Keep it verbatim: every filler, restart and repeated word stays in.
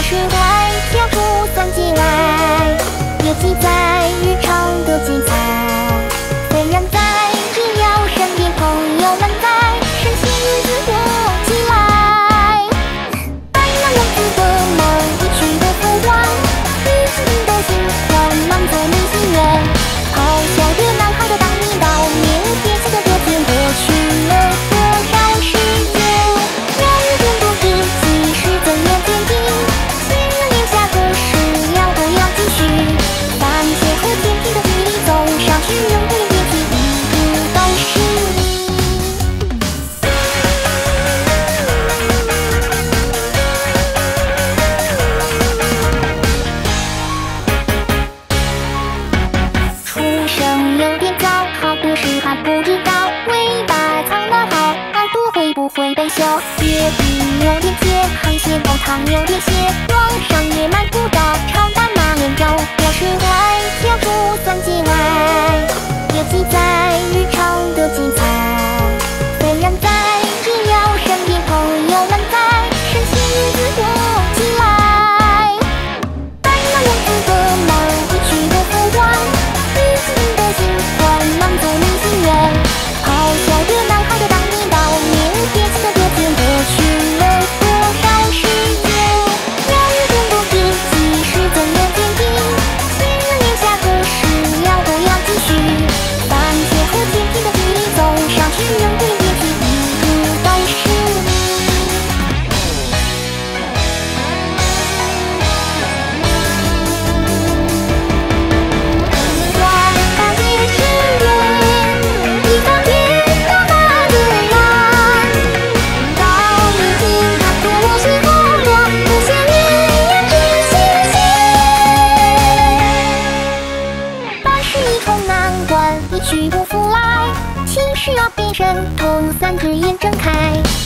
是坏，跳出算起来，有记载日常的精彩。虽然在，只要身边朋友们在，身心日子过起来。爱那样子的梦，一去不复还，日子的心欢，满足你心愿。咆哮的呐喊着当你到面，别气的歌tiếng过去了多少时间？要一点多知己是怎样坚定？心人留下故事，要不要继续？番茄和甜甜的距离走上去，用对电梯一直都是你。出生有点早，好多事还不知道，尾巴藏得好，耳朵会不会被笑？月饼有点甜，海鲜煲汤有点咸，网上也买不到炒蛋马面条，要是坏，跳出算起来，有记载日常的精彩。虽然在，只要身边朋友们在，身心日子过起来。爱那样子的梦，一去不复还，日子的心欢，满足你心愿。咆哮的呐喊着当你到面，别气的歌tiếng过去了多少时间？要一点多知己是怎样坚定？心人留下故事，要不要继续？番茄和甜甜的距离走上去，用对电梯一直都是你。万般也只愿一方天高大的蓝，到一定它多么是火落，不限于眼之星星。万事一通难关，一去不复来，情绪要变成痛，三只眼睁开。